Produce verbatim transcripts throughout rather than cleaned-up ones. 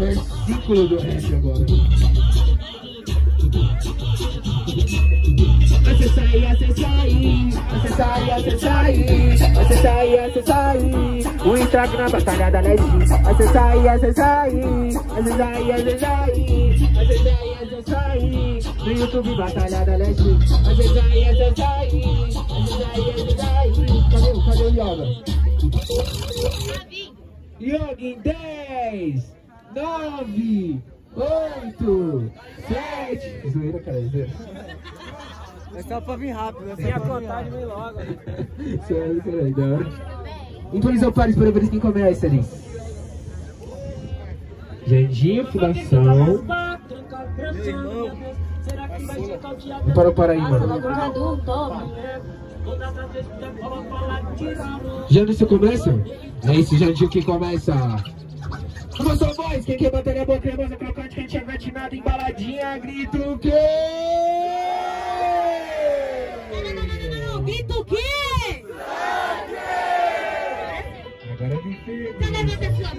versículo do rap agora. Acessa aí, acessa aí, acessa aí, acessa aí, acessa aí, acessa aí, o Instagram Batalha da Leste. Acessa aí, acessa aí, acessa aí, acessa aí, acessa aí, acessa aí, no YouTube Batalha da Leste. Acessa aí, acessa aí, acessa aí, acessa aí. Cadê, cadê o Yoga? Yoga em dez, nove, oito, sete. Zoeira, cara, zoeira. É só pra vir rápido, né? Sem a contagem vem logo. Sério, sério, da hora. Improvisou pares para ver quem começa ali. Jandinho, Fundação. Para para aí, mano. Jandinho, você começa? É isso, Jandinho que começa. Uma só voz, quem quer bater a boca, cremosa, crocante, quem tiver vatinado, embaladinha, grito o quê? Grita o quê? Agora é difícil. Cadê você, sua?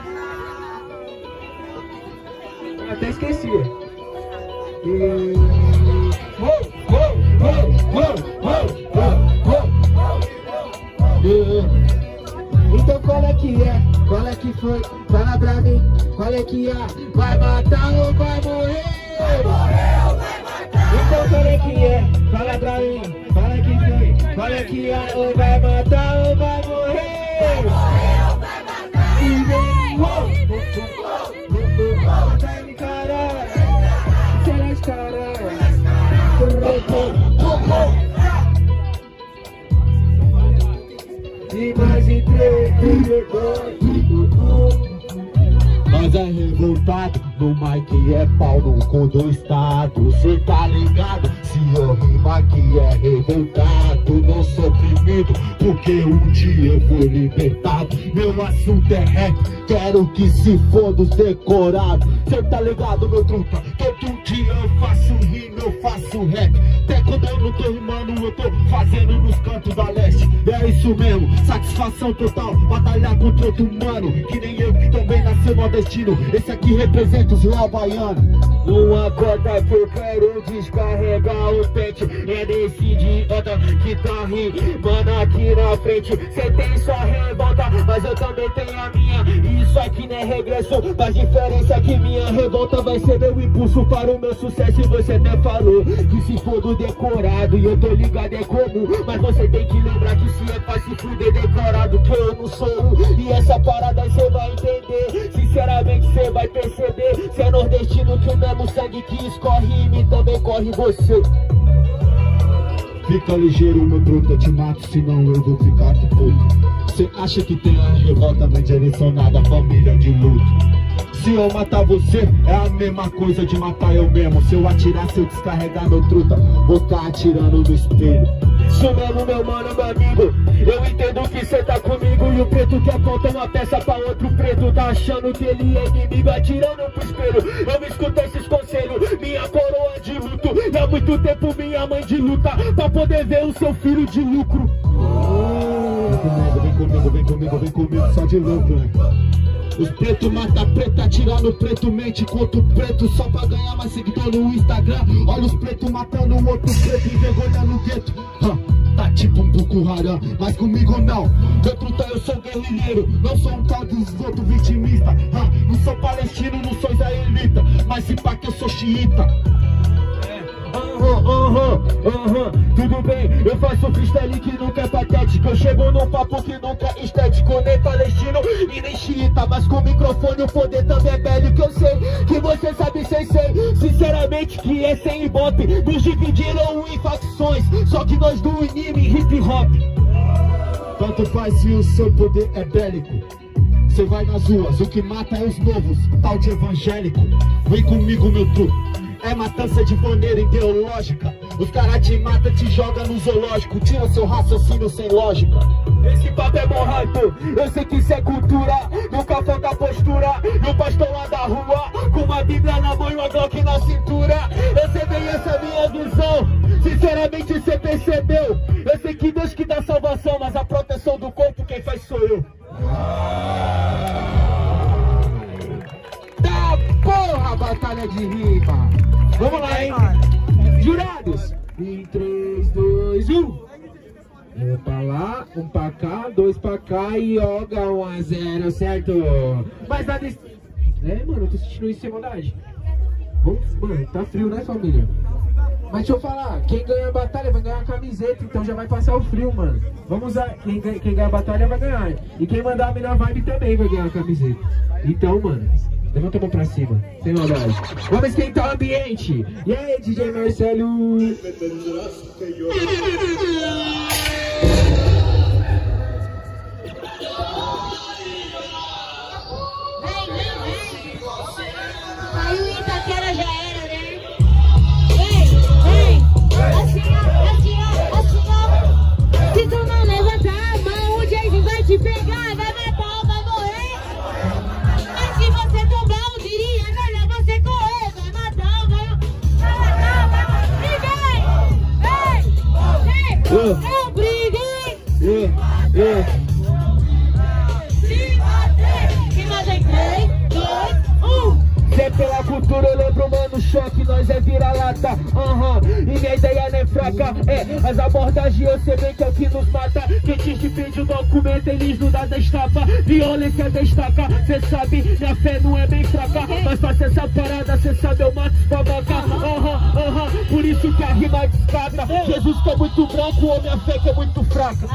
Até esqueci. E... Uou, uou, uou, uou, uou, uou. E... Então qual é que é? Qual é que foi? Fala pra mim. Qual é que é? Vai matar ou vai morrer? Vai morrer ou vai matar? Então qual é que é? Fala pra mim. Qual é que foi? Qual é que é? Ou vai matar ou vai morrer? Vai morrer ou vai matar? E vem, uou, uou, vai me encarar. Será de caralho. E mais em três, nós é revoltado, no mic é pau no cu do estado. Cê tá ligado? Se eu rima que é revoltado, não sou oprimido, porque um dia eu fui libertado. Meu assunto é rap, quero que se foda os decorados. Cê tá ligado, meu truta? Todo dia eu faço rima, eu faço rap. Até quando eu não tô rimando, eu tô fazendo nos cantos da leste. É isso mesmo, satisfação total, batalhar contra outro humano, que nem eu que também nasceu nordestino. Esse aqui representa os real baianos. Numa cota que eu quero descarregar o pente, é desse idiota que tá rimando aqui na frente. Cê tem sua revolta, mas eu também tenho a minha. Isso aqui não é regresso, mas diferença é que minha revolta vai ser meu impulso para o meu sucesso. E você até falou que se for do decorado, e eu tô ligado é comum, mas você tem que lembrar que se é pra se fuder decorado, que eu não sou um. E essa parada cê vai entender, sinceramente cê vai perceber. Cê é nordestino que o mesmo sangue que escorre em mim também corre em você. Fica ligeiro, meu truta, eu te mato, senão eu vou ficar de puto. Cê acha que tem a revolta bem direcionada à família de luto? Se eu matar você, é a mesma coisa de matar eu mesmo. Se eu atirar, se eu descarregar meu truta, vou tá atirando no espelho. Isso mesmo, meu mano, meu amigo, eu entendo que cê tá comigo. E o preto que aponta uma peça pra outro preto tá achando que ele é inimigo, atirando pro espelho. Eu me escuto esses conselhos, minha coroa de luto. E há muito tempo minha mãe de luta pra poder ver o seu filho de lucro. Vem comigo, vem comigo, vem comigo, vem comigo, só de lucro, né? Os pretos matam preto, atirando preto, mente contra o preto, só pra ganhar mais seguidor no Instagram. Olha os pretos matando o outro preto, envergonhando no gueto. Huh, tá tipo um Boko Haram, mas comigo não. Eu truta, eu sou guerrilheiro, não sou um tal dos outros vitimistas. Huh, não sou palestino, não sou israelita, mas se pá que eu sou xiita. Aham, aham, aham, tudo bem, eu faço freestyle que nunca é patético. Eu chego num papo que nunca é estético, nem palestino e nem xiita. Mas com o microfone o poder também é bélico. Eu sei que você sabe, sei, sei, sinceramente que é sem ibope. Nos dividiram em facções, só que nós não unimos hip hop. Tanto faz se o seu poder é bélico. Cê vai nas ruas, o que mata é os novos, tal de evangélico. Vem comigo, meu truque. É matança de maneira ideológica. Os caras te matam, te jogam no zoológico, tira seu raciocínio sem lógica. Esse papo é bom hype, eu sei que isso é cultura, nunca falta postura. E o pastor lá da rua, com uma bíblia na mão e uma Glock na cintura. Eu sei bem essa minha visão, sinceramente você percebeu. Eu sei que Deus que dá salvação, mas a proteção do corpo quem faz sou eu. Tá. uma batalha de rima. Vamos lá, hein? Jurados, em três, dois, um. Um pra lá, um pra cá, dois pra cá e Yoga um a zero, certo? Mas nada... É, mano, eu tô sentindo isso sem maldade. Vamos, mano, tá frio, né, família? Mas deixa eu falar, quem ganha a batalha vai ganhar a camiseta, então já vai passar o frio, mano. Vamos usar, quem, quem ganha a batalha vai ganhar. E quem mandar a melhor vibe também vai ganhar a camiseta. Então, mano, levanta a mão pra cima, sem maldade. Vamos esquentar o ambiente. E aí, D J Marcelo? Aí o Itaquera já era, né? Vem, vem, assim ó, assim ó, assim ó. Se tu não levantar a mão, o Jason vai te pegar, vai matar ou vai morrer. Mas se você tomar um diria, melhor você correr, vai matar ou vai matar, vai matar. E vem, vem, vem, não briguem. Yeah, yeah. Se bater, se bater, três, dois, um. Se é pela cultura, eu lembro, mano, choque, nós é vira-lata, aham, uhum. E minha ideia não é fraca, é, as abordagens eu sei bem que é o que nos mata. Quem te pede o documento, eles não dá destapa, violência destaca, cê sabe, minha fé não é bem fraca, mas faça essa parada, cê sabe, eu mato os babaca, aham, aham, por isso que a rima descata, Jesus que é muito branco, ou minha fé que é muito fraca.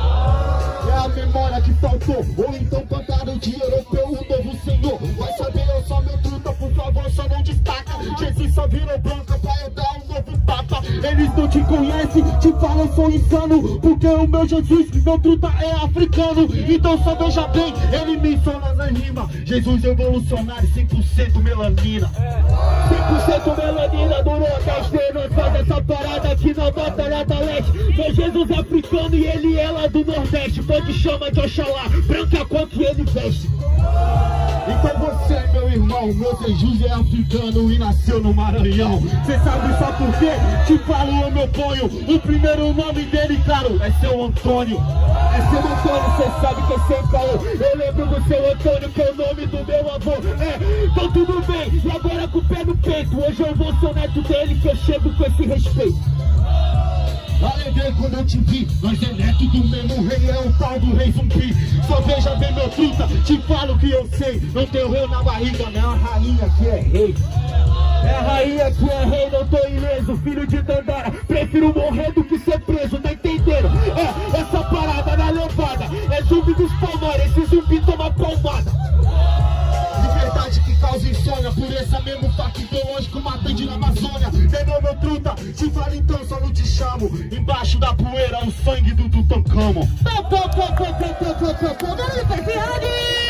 É a memória que faltou, ou então cantaram de europeu, o novo senhor. Vai saber, eu sou meu truta, por favor, só não destaca. Jesus só virou branca pra eu dar um novo papa. Eles não te conhecem, te falam, sou insano, porque o meu Jesus, meu truta é africano. Então só veja bem, ele me ensina na rima. Jesus evolucionário, cem por cento melanina. cem por cento melanina do Nordeste, nós faz essa parada aqui na Batalha da Leste. Meu Jesus é africano e ele é lá do Nordeste. Pode chama de Oxalá, branca cor que ele veste. Então você, meu irmão, meu Jesus é africano e nasceu no Maranhão. Cê sabe só por quê? Te falo, eu me oponho. O primeiro nome dele, claro, é seu Antônio. É seu Antônio, cê sabe que é sem caô. Eu lembro do seu Antônio, que é o nome do meu avô. É, então tudo bem, e agora com o pé no peito. Hoje eu vou ser neto dele, que eu chego com esse respeito. Alegrei quando eu te vi, nós é neto do mesmo rei, é o tal do rei zumbi. Só veja bem meu truta, te falo que eu sei. Não tem rei na barriga, não é a rainha que é rei. É a rainha que é rei, não tô ileso, filho de Dandara. Prefiro morrer do que ser preso, tá entendendo? É, essa parada na levada, é zumbi dos palmares, esse zumbi toma palmada. Liberdade que causa insônia, por essa mesmo faca ideológico matante na Amazônia. Entendeu, meu truta? Te falo então, só não te chamo. Embaixo da poeira, o sangue do Tutankhamon. Pô, pô, pô, pô, pô, pô, pô, pô, pô, barulho pra Ferrari!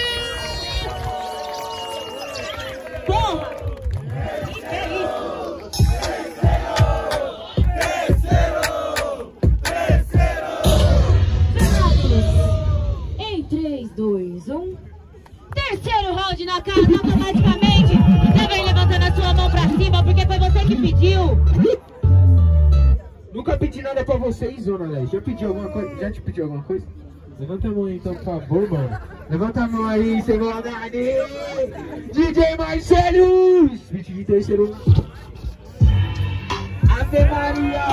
Porra! Que que é isso? Em três, dois, um. Terceiro round na casa, automaticamente. Já vem levantando a sua mão pra cima, porque foi você que pediu. Nunca pedi nada pra vocês, Zona Leste. Já pedi alguma coisa? Já te pedi alguma coisa? Levanta a mão aí, então, por favor, mano. Levanta a mão aí, sem maldade. D J Marcelo! Beat de terceiro. Ave Maria!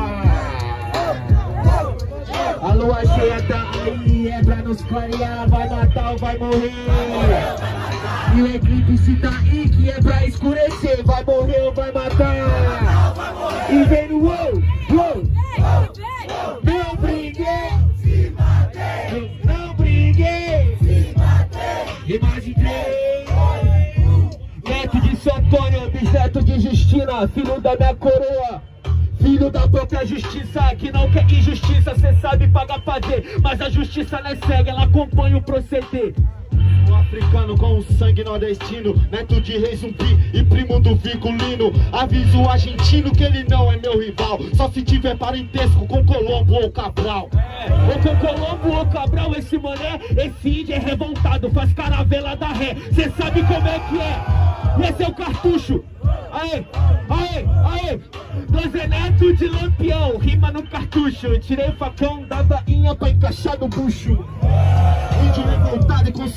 A lua cheia tá aí, é pra nos clarear. Vai matar ou vai morrer. E o eclipse tá aí, que é pra escurecer. Vai morrer ou vai matar. E vem no uou, uou. Não briguei, não briguei. Imagem três. Neto de Santônio, bisneto de Justina, filho da minha coroa. Filho da própria justiça, que não quer injustiça, cê sabe pagar fazer, mas a justiça não é cega, ela acompanha o proceder. Um africano com o sangue nordestino, neto de rei zumbi e primo do Vigolino. Aviso o argentino que ele não é meu rival, só se tiver parentesco com Colombo ou Cabral. É, ou com Colombo ou Cabral, esse mané, esse índio é revoltado, faz caravela da ré, cê sabe como é que é, esse é o cartucho. Aê, aê, aê, nós é neto de lampião, rima no cartucho. Tirei o facão da bainha pra encaixar no bucho. Índio revoltado e consciente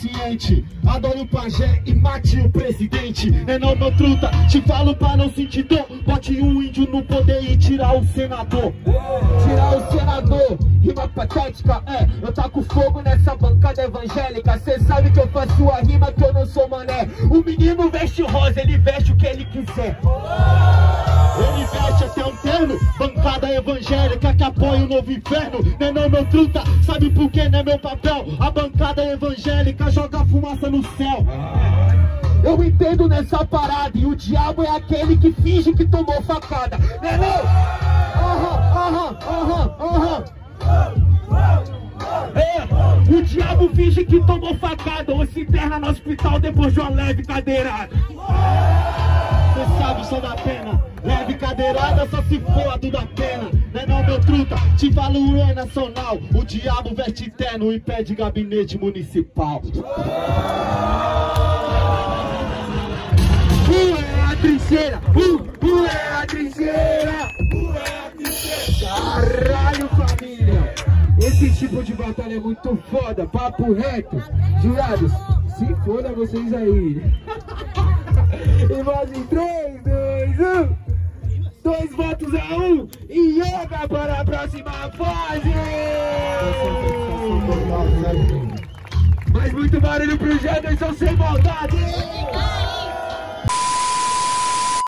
consciente. Adoro o pajé e mate o presidente. É não, meu truta, te falo pra não sentir dor. Bote um índio no poder e tirar o senador. Tirar o senador, rima patética, é. Eu taco fogo nessa bancada evangélica. Cê sabe que eu faço a rima, que eu não sou mané. O menino veste rosa, ele veste o que ele quiser. Ele veste até um terno, bancada evangélica que apoia o novo inferno. Né não, meu truta, sabe por que não é meu papel? A bancada evangélica joga fumaça no céu. Eu entendo nessa parada, e o diabo é aquele que finge que tomou facada. Né não? Aham, aham, aham, aham. É, o diabo finge que tomou facada ou se interna no hospital depois de uma leve cadeirada. Cê sabe, só da pena. Leve cadeirada só se for a do da pena. Né não, meu truta, te falo é nacional. O diabo veste terno e pede gabinete municipal. Uh, é a trincheira, uh, uh, é a trincheira, uh, é a trincheira. Caralho, família, esse tipo de batalha é muito foda, papo reto. Jurados, se foda vocês aí. E mais em três, dois, um. Dois votos a um. E yoga para a próxima fase. Mas muito barulho pro Jefferson sem maldade.